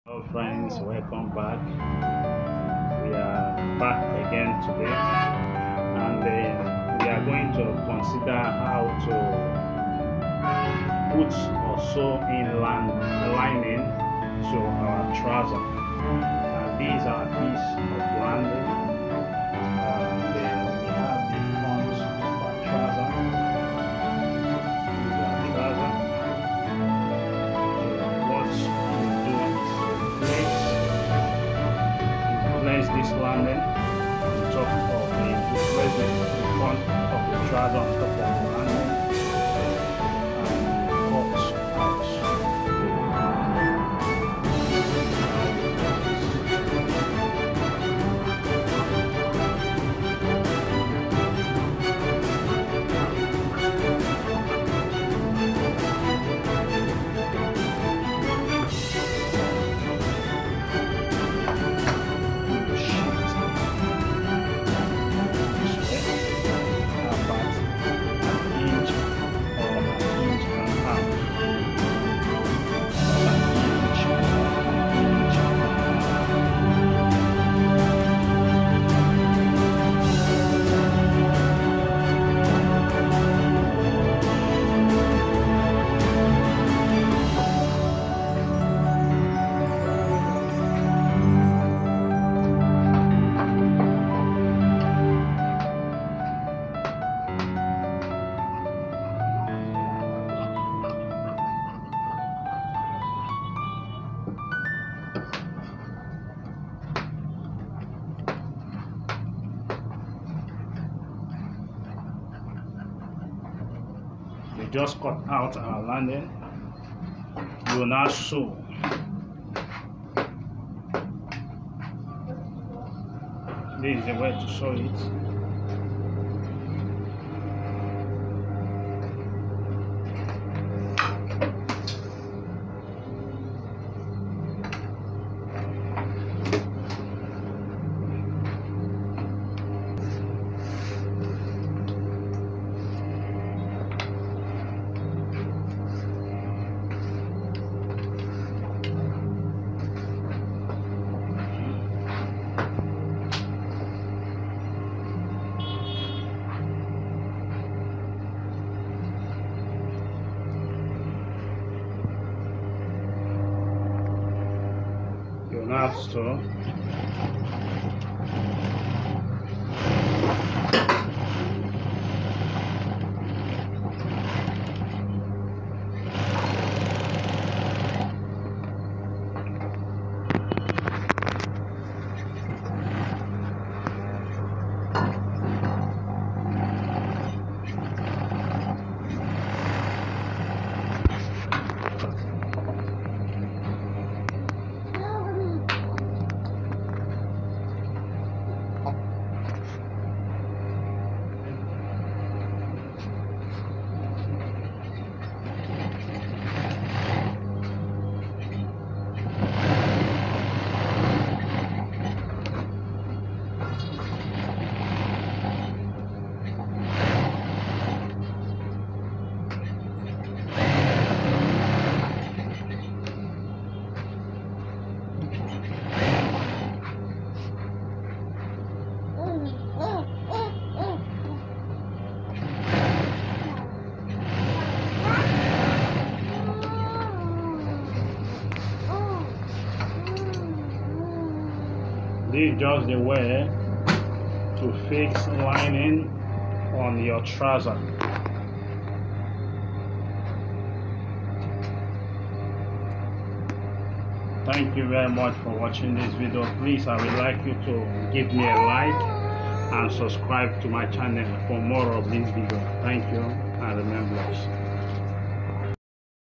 Hello friends, welcome back. We are back again today, and we are going to consider how to put or sew in lining to our trouser. These are pieces of lining, and we have the front of our trouser. These are trouser. Place this lining on top of place the front of the trouser on top of the lining and cut out. We just cut out our lining. We will now sew. This is the way to sew it. Now sew. This is just the way to fix lining on your trouser. Thank you very much for watching this video. Please, I would like you to give me a like and subscribe to my channel for more of this video. Thank you, and remember.